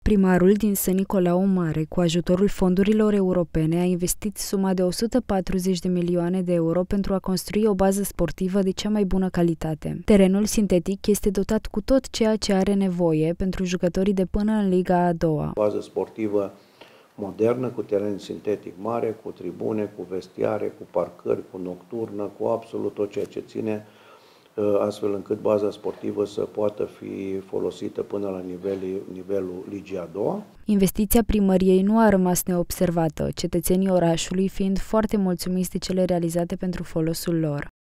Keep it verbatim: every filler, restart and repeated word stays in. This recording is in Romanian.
Primarul din Sân Nicolau Mare, cu ajutorul fondurilor europene, a investit suma de o sută patruzeci de milioane de euro pentru a construi o bază sportivă de cea mai bună calitate. Terenul sintetic este dotat cu tot ceea ce are nevoie pentru jucătorii de până în Liga a doua. Bază sportivă modernă, cu teren sintetic mare, cu tribune, cu vestiare, cu parcări, cu nocturnă, cu absolut tot ceea ce ține, astfel încât baza sportivă să poată fi folosită până la nivelul, nivelul Ligii a doua. Investiția primăriei nu a rămas neobservată, cetățenii orașului fiind foarte mulțumiți de cele realizate pentru folosul lor.